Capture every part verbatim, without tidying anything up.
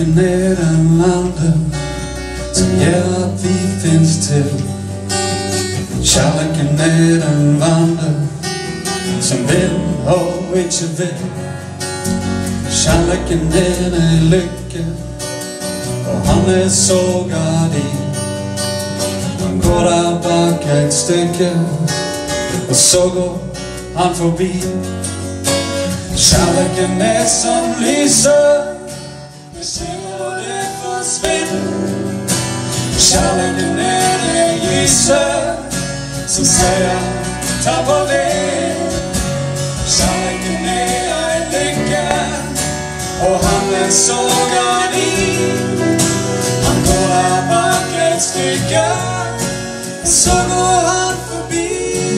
Kärleken är den anden som gör att vi finns till. Kärleken är den vandel som vill och inte vill. Kärleken är en lycka och han är sågad i. Han går där bak ett stycke och så går han förbi. Kärleken är som lyser, det ser och det försvinner. Kärleken är det ljuset som säger ta på det. Kärleken är en lycka och han är sågad i. Han går där bak ett stycke så går han förbi.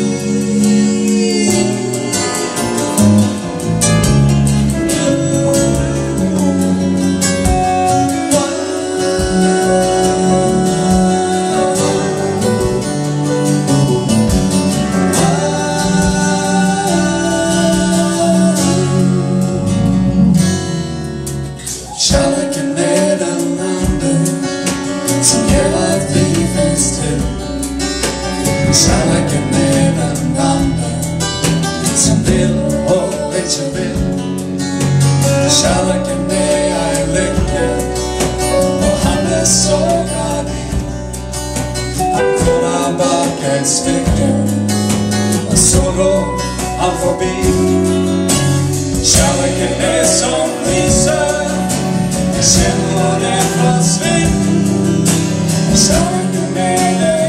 Kärleken är den anden som gör att vi finns till. Kärleken är den anden som vill och inte vill. Kärleken är en lycka och han är sågad i. Han går där bak ett stycke och så går han förbi. Kärleken är som lyser, sen var det försvinn. Kärleken är det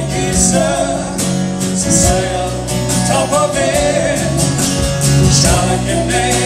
ljuset som säger ta på ved. Kärleken är